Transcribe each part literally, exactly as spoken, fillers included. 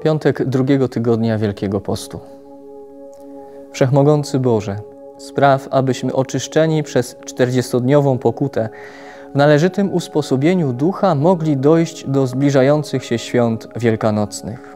Piątek drugiego tygodnia Wielkiego Postu. Wszechmogący Boże, spraw, abyśmy oczyszczeni przez czterdziestodniową pokutę w należytym usposobieniu ducha mogli dojść do zbliżających się świąt wielkanocnych.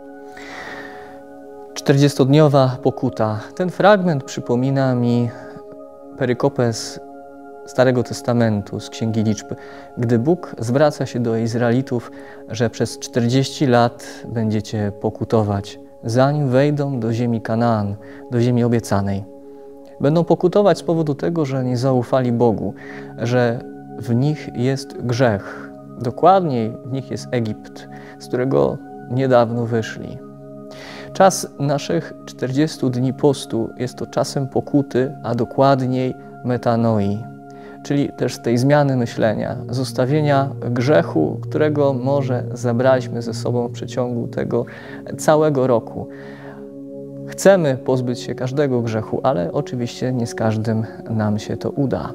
Czterdziestodniowa pokuta. Ten fragment przypomina mi perykopę z Starego Testamentu, z Księgi Liczb, gdy Bóg zwraca się do Izraelitów, że przez czterdzieści lat będziecie pokutować, zanim wejdą do ziemi Kanaan, do ziemi obiecanej. Będą pokutować z powodu tego, że nie zaufali Bogu, że w nich jest grzech. Dokładniej w nich jest Egipt, z którego niedawno wyszli. Czas naszych czterdziestu dni postu jest to czasem pokuty, a dokładniej metanoi, czyli też tej zmiany myślenia, zostawienia grzechu, którego może zabraliśmy ze sobą w przeciągu tego całego roku. Chcemy pozbyć się każdego grzechu, ale oczywiście nie z każdym nam się to uda.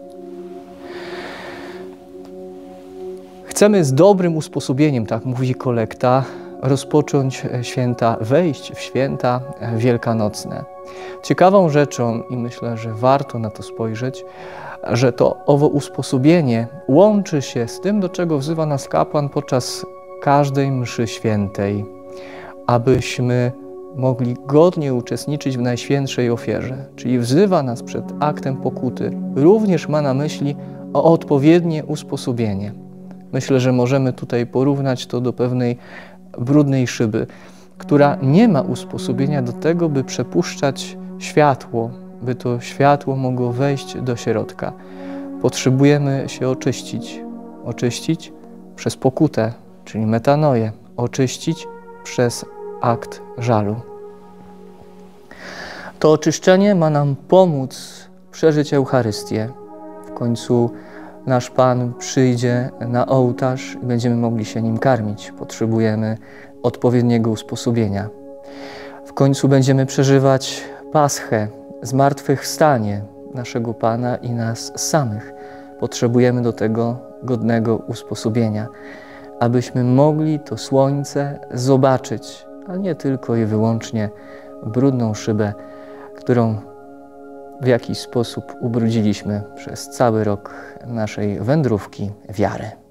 Chcemy z dobrym usposobieniem, tak mówi kolekta, rozpocząć święta, wejść w święta wielkanocne. Ciekawą rzeczą, i myślę, że warto na to spojrzeć, że to owo usposobienie łączy się z tym, do czego wzywa nas kapłan podczas każdej mszy świętej, abyśmy mogli godnie uczestniczyć w Najświętszej Ofierze, czyli wzywa nas przed aktem pokuty. Również ma na myśli o odpowiednie usposobienie. Myślę, że możemy tutaj porównać to do pewnej brudnej szyby, która nie ma usposobienia do tego, by przepuszczać światło, by to światło mogło wejść do środka. Potrzebujemy się oczyścić. Oczyścić przez pokutę, czyli metanoję. Oczyścić przez akt żalu. To oczyszczenie ma nam pomóc przeżyć Eucharystię. W końcu nasz Pan przyjdzie na ołtarz i będziemy mogli się Nim karmić. Potrzebujemy odpowiedniego usposobienia. W końcu będziemy przeżywać Paschę, zmartwychwstanie naszego Pana i nas samych. Potrzebujemy do tego godnego usposobienia, abyśmy mogli to słońce zobaczyć, a nie tylko i wyłącznie brudną szybę, którą w jakiś sposób ubrudziliśmy przez cały rok naszej wędrówki wiary.